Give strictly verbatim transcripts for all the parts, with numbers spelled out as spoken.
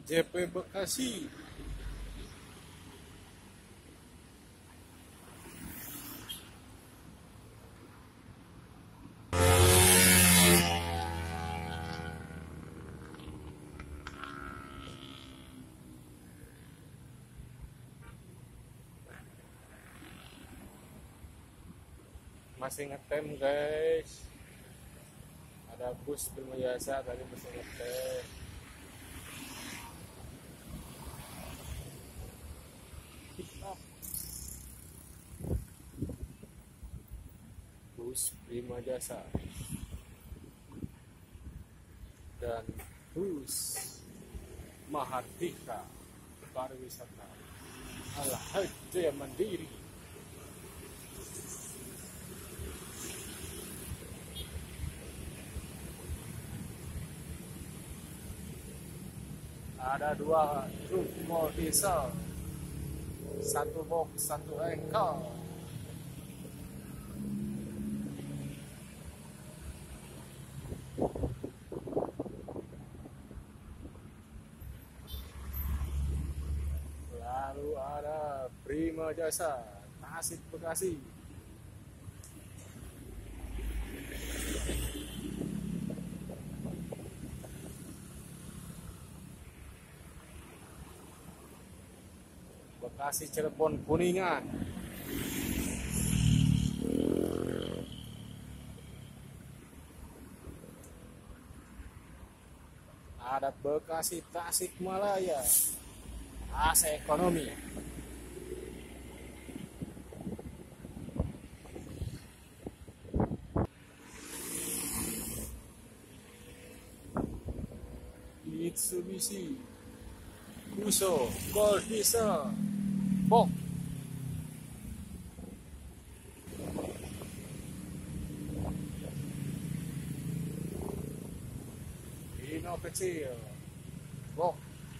J P Bekasi. Masih ngetem guys, ada bus Bima Jasa tadi masih ngetem. Bus Bima Jasa dan bus Mahardika pariwisata Al-Hajjah Mandiri. Ada dua truk mall diesel, satu box, satu engkol. Lalu ada Bima Jasa, Tasik Bekasi. Bekasi Cirebon Kuningan. Ada Bekasi Tasikmalaya, A C Ekonomi. Mitsubishi Fuso Gold Diesel Box. Hino kecil Box.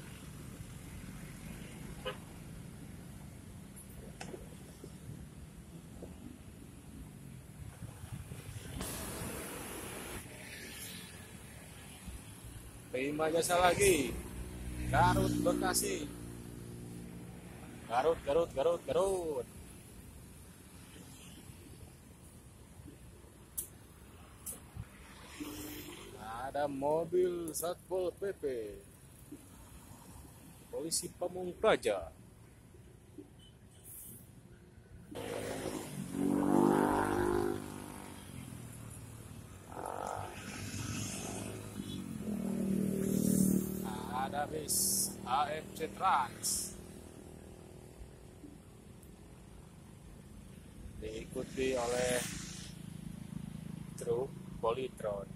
Bima Jasa lagi, Garut Bekasi. Garut, Garut, Garut, Garut. Ada mobil Satpol P P, Polisi Pamung Praja. Ada bis A F C Trans, diikuti oleh truk Polytron.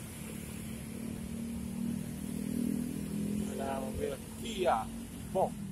Ada mobil Kia Box.